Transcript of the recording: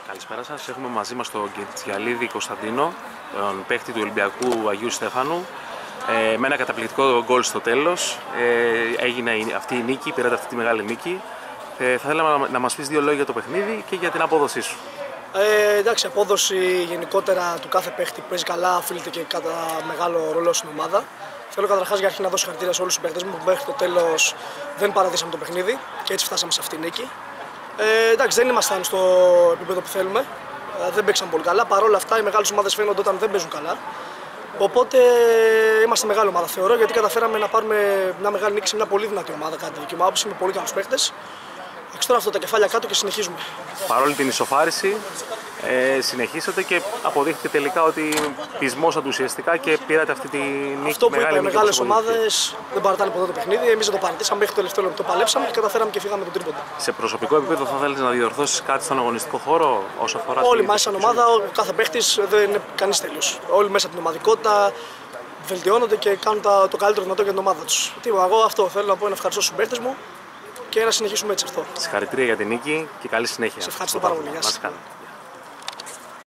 Καλησπέρα σας. Έχουμε μαζί μας τον Κετζιαλίδη Κωνσταντίνο, τον παίκτη του Ολυμπιακού Αγίου Στέφανου. Με ένα καταπληκτικό γκολ στο τέλος. Έγινε αυτή η νίκη, πήρατε αυτή τη μεγάλη νίκη. Θα θέλαμε να μας πεις δύο λόγια για το παιχνίδι και για την απόδοσή σου. Εντάξει, απόδοση γενικότερα του κάθε παίχτη παίζει καλά, οφείλεται και κατά μεγάλο ρόλο στην ομάδα. Θέλω καταρχάς για αρχή να δώσω συγχαρητήρια σε όλους τους παίχτες μου που μέχρι το τέλος δεν παραδείσαμε το παιχνίδι και έτσι φτάσαμε σε αυτή τη νίκη. Εντάξει, δεν ήμασταν στο επίπεδο που θέλουμε, δεν παίξαμε πολύ καλά. Παρ' όλα αυτά, οι μεγάλες ομάδες φαίνονται όταν δεν παίζουν καλά. Οπότε είμαστε μεγάλη ομάδα, θεωρώ, γιατί καταφέραμε να πάρουμε μια μεγάλη νίκη σε μια πολύ δυνατή ομάδα κατά τη δική μου άποψη, με πολύ καλούς παίχτες. Τώρα αυτό τα κεφάλια κάτω και συνεχίζουμε. Παρόλη την ισοφάριση, συνεχίσατε και αποδείχθηκε τελικά ότι πεισμόσατε ουσιαστικά και πήρατε αυτή τη νίκη. Αυτό που είπα, οι μεγάλες ομάδες δεν παρατάνε ποτέ το παιχνίδι. Εμείς δεν το παρατήσαμε, μέχρι το τελευταίο λεπτό παλέψαμε και καταφέραμε και φύγαμε τον τρίποντα. Σε προσωπικό επίπεδο, θα θέλεις να διορθώσεις κάτι στον αγωνιστικό χώρο όσο αφορά. Όλοι μέσα σαν ομάδα, ο κάθε παίχτης δεν είναι κανείς τέλειος. Όλοι μέσα από την ομαδικότητα βελτιώνονται και κάνουν το καλύτερο δυνατό για την ομάδα τους. Εγώ αυτό θέλω να πω, να ευχαριστώ στους παίχτες μου και να συνεχίσουμε έτσι αυτό. Συγχαρητήρια για την νίκη και καλή συνέχεια. Σε ευχαριστώ πάρα πολύ.